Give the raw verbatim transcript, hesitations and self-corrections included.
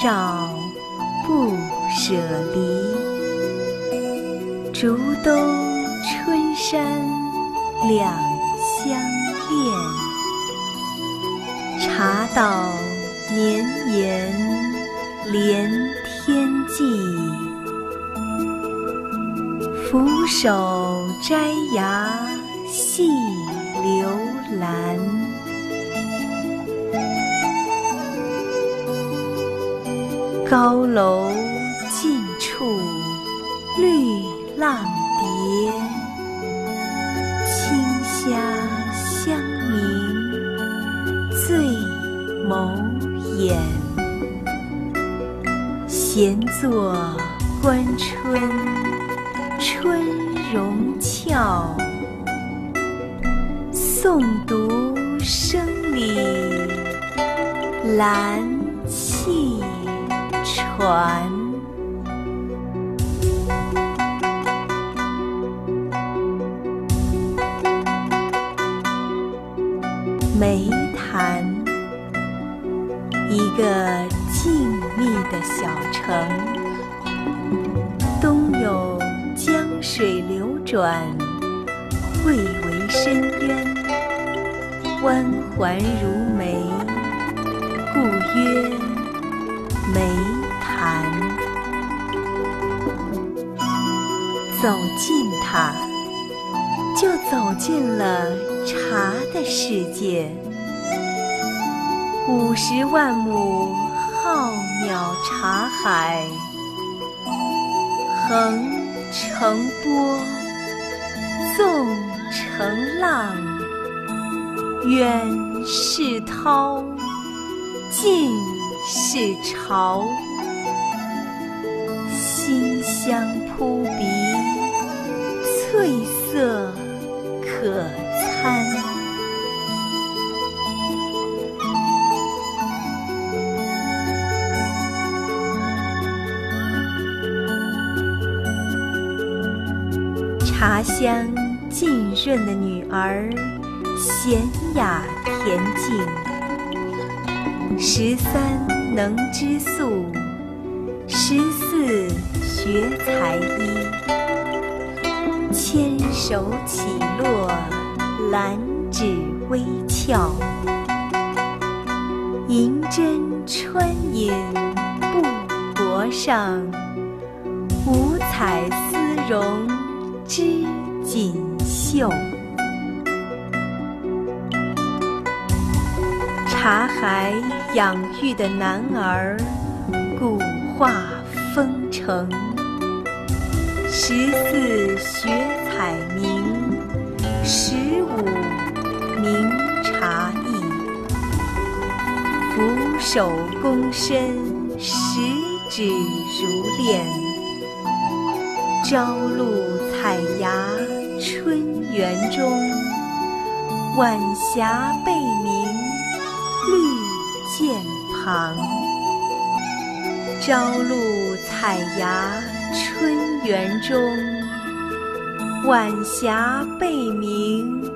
照不舍离。竹兜春山两相恋，茶道绵延连天际。俯首摘芽细流兰，高楼尽处绿浪蝶，清虾相鸣醉眸眼。闲坐观春春容俏，诵读声里兰气传。梅潭，一个静谧的小城，东有江水流转，汇为深渊，弯环如眉，故曰梅潭。走近它，就走进了茶的世界。五十万亩浩渺茶海，横成波，纵成浪，远是涛，近是潮，馨香扑鼻，翠色可餐。茶香浸润的女儿，娴雅恬静。十三能织素，十四学才艺。牵手起落，兰指微翘。银针穿引布帛上，五彩丝绒织锦绣。茶海养育的男儿，古画风尘。十四学采明，十五明茶艺。俯首躬身，十指如练。朝露采芽春园中，晚霞背明绿涧旁。朝露采芽春园中，晚霞背明